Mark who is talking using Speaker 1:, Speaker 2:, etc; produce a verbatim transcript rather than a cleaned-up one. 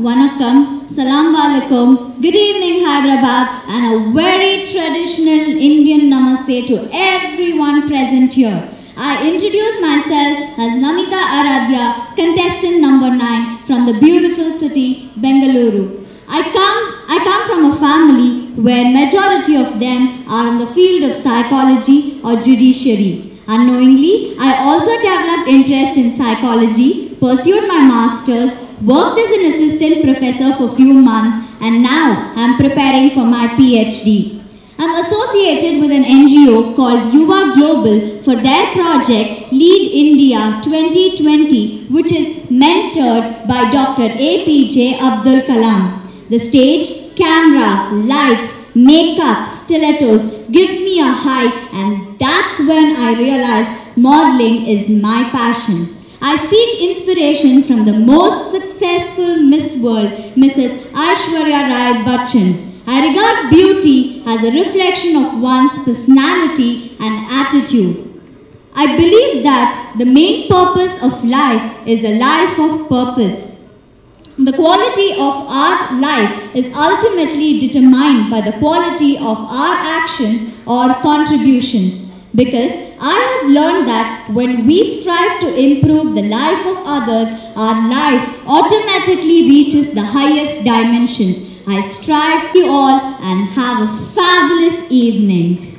Speaker 1: Vanakkam, Salam Alaikum, good evening Hyderabad, and a very traditional Indian namaste to everyone present here. I introduce myself as Namita Aradhya, contestant number nine from the beautiful city, Bengaluru. I come, I come from a family where majority of them are in the field of psychology or judiciary. Unknowingly, I also developed interest in psychology, pursued my master's, worked as an assistant professor for a few months, and now I am preparing for my PhD. I am associated with an N G O called Yuva Global for their project Lead India twenty twenty, which is mentored by Doctor A P J Abdul Kalam. The stage, camera, lights, makeup, stilettos gives me a high, and that's when I realized modeling is my passion. I seek inspiration from the most successful Miss World, Missus Aishwarya Rai Bachchan. I regard beauty as a reflection of one's personality and attitude. I believe that the main purpose of life is a life of purpose. The quality of our life is ultimately determined by the quality of our action or contributions. Because I have learned that when we strive to improve the life of others, our life automatically reaches the highest dimensions. I strive you all and have a fabulous evening.